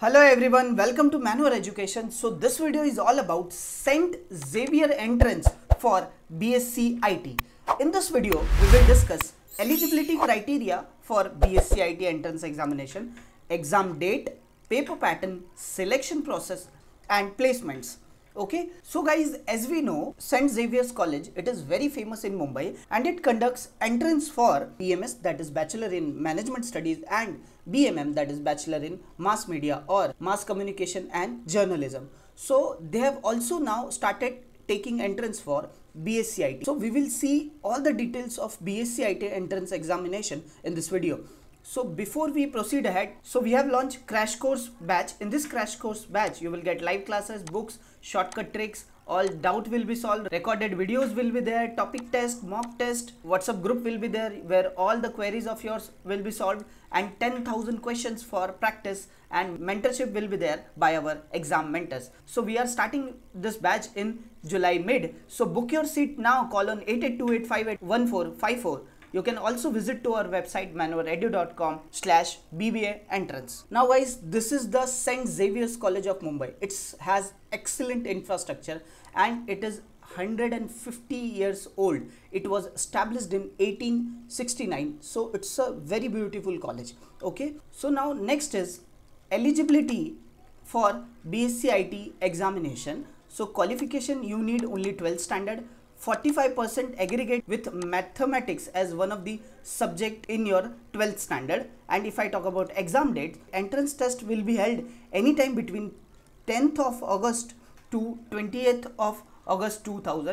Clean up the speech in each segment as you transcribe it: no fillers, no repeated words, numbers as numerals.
Hello everyone, welcome to Manwar Education. So this video is all about St. Xavier entrance for BSc IT. In this video, we will discuss eligibility criteria for BSc IT entrance examination, exam date, paper pattern, selection process and placements. Okay, so guys, as we know, St. Xavier's College, it is very famous in Mumbai and it conducts entrance for BMS, that is Bachelor in Management Studies, and BMM, that is Bachelor in Mass Media or Mass Communication and Journalism. So they have also now started taking entrance for BSc IT. So we will see all the details of BSc IT entrance examination in this video. So before we proceed ahead, so we have launched crash course batch. In this crash course batch, you will get live classes, books, shortcut tricks, all doubt will be solved, recorded videos will be there, topic test, mock test, WhatsApp group will be there where all the queries of yours will be solved, and 10,000 questions for practice, and mentorship will be there by our exam mentors. So we are starting this batch in July mid. So book your seat now. Call on 8828581454. You can also visit to our website manwaredu.com/BBA entrance. Now guys, this is the St. Xavier's College of Mumbai. It has excellent infrastructure and it is 150 years old. It was established in 1869. So it's a very beautiful college. Okay. So now next is eligibility for BSc IT examination. So qualification, you need only 12th standard. 45% aggregate with mathematics as one of the subject in your 12th standard. And if I talk about exam date, entrance test will be held anytime between 10th of August to 20th of August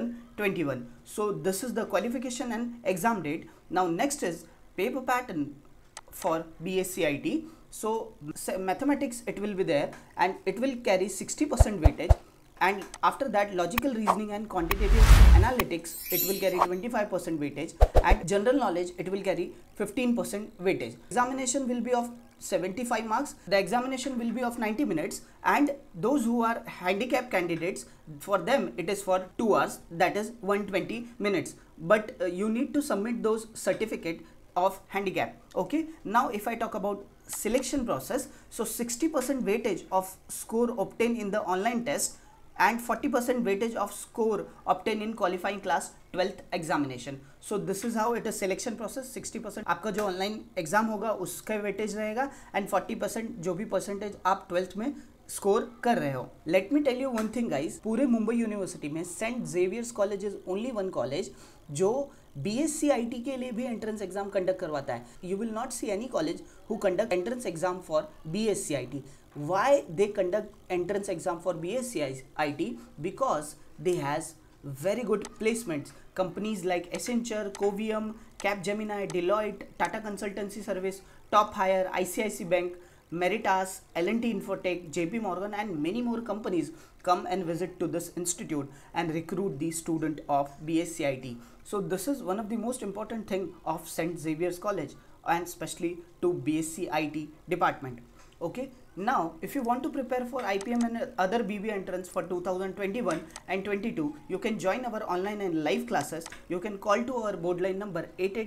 2021. So this is the qualification and exam date. Now next is paper pattern for BSc IT. So mathematics, it will be there and it will carry 60% weightage. And after that, logical reasoning and quantitative analytics, it will carry 25% weightage, and general knowledge, it will carry 15% weightage. Examination will be of 75 marks. The examination will be of 90 minutes, and those who are handicap candidates, for them it is for 2 hours, that is 120 minutes. But you need to submit those certificate of handicap. Okay. Now if I talk about selection process, so 60% weightage of score obtained in the online test and 40% weightage of score obtained in qualifying class 12th examination. So this is how it is selection process. 60% आपका जो online exam होगा उसका weightage रहेगा and 40% जो भी percentage आप 12th में score कर रहे हो. Let me tell you one thing guys, पूरे मुंबई यूनिवर्सिटी में Saint Xavier's college is only one college जो BSc IT के लिए भी एंट्रेंस एग्जाम कंडक्ट करवाता है. You will not see any college who conduct entrance exam for BSc IT. Why they conduct entrance exam for BSc IT? Because they has very good placements. Companies like Accenture, Covium, Capgemini, Deloitte, Tata Consultancy Service, Top Hire, ICICI Bank, Meritas, L&T Infotech, JP Morgan and many more companies come and visit to this institute and recruit the student of BSc IT. So this is one of the most important thing of St. Xavier's College and especially to BSc IT department. Okay. Now, if you want to prepare for IPM and other BB entrance for 2021 and 22, you can join our online and live classes. You can call to our board line number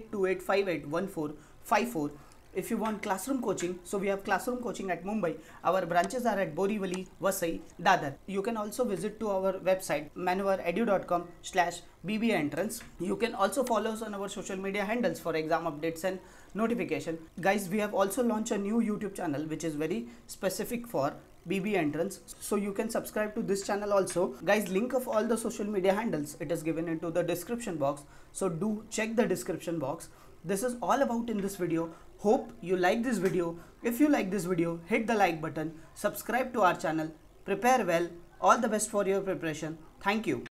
8828581454. If you want classroom coaching, so we have classroom coaching at Mumbai. Our branches are at Borivali, Vasai, Dadar. You can also visit to our website manwaredu.com/BBA entrance. You can also follow us on our social media handles for exam updates and notification. Guys, we have also launched a new YouTube channel which is very specific for BB entrance, so you can subscribe to this channel also. Guys, link of all the social media handles, it is given into the description box, so do check the description box. This is all about in this video. Hope you like this video. If you like this video, hit the like button, subscribe to our channel, prepare well. All the best for your preparation. Thank you.